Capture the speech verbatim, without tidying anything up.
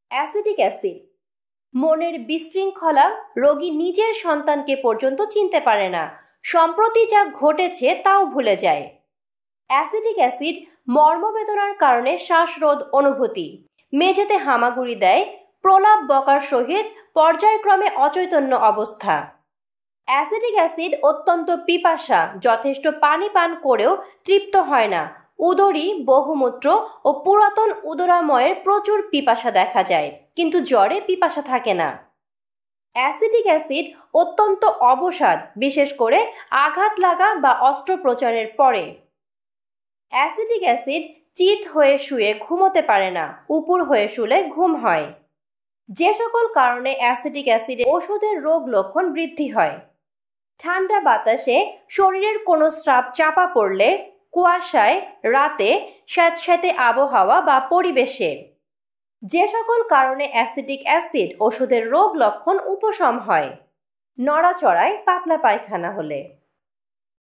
Acetic acid মনের বিশৃঙ্খলা রোগী নিজের সন্তানকে পর্যন্ত চিনতে পারে না, সম্প্রতি যা ঘটেছে তাও ভুলে যায়। অ্যাসিটিক অ্যাসিড মর্মবেদনার কারণে শ্বাসরোধ অনুভূতি, মেঝেতে হামাগুড়ি দেয়, প্রলাপ বকার সহিত পর্যায়ক্রমে অচৈতন্য অবস্থা। অ্যাসিটিক অ্যাসিড অত্যন্ত পিপাসা, যথেষ্ট পানি পান করেও তৃপ্ত হয় না, উদরী, বহুমূত্র ও পুরাতন উদরাময়ের প্রচুর পিপাসা দেখা যায়, কিন্তু জ্বরে পিপাসা থাকে না। অ্যাসিটিক অ্যাসিড অত্যন্ত অবসাদ, বিশেষ করে আঘাত লাগা বা অস্ত্রোপচারের পরে। অ্যাসিটিক অ্যাসিড চিত হয়ে শুয়ে ঘুমোতে পারে না, উপুর হয়ে শুলে ঘুম হয়। যে সকল কারণে অ্যাসিটিক অ্যাসিডে ওষুধের রোগ লক্ষণ বৃদ্ধি হয়: ঠান্ডা বাতাসে শরীরের কোনো স্রাব চাপা পড়লে, কুয়াশায়, রাতে, স্যাঁতস্যাঁতে আবহাওয়া বা পরিবেশে। যে সকল কারণে অ্যাসিটিক অ্যাসিড ওষুধের রোগ লক্ষণ উপশম হয়: নড়াচড়ায়, পাতলা পায়খানা হলে।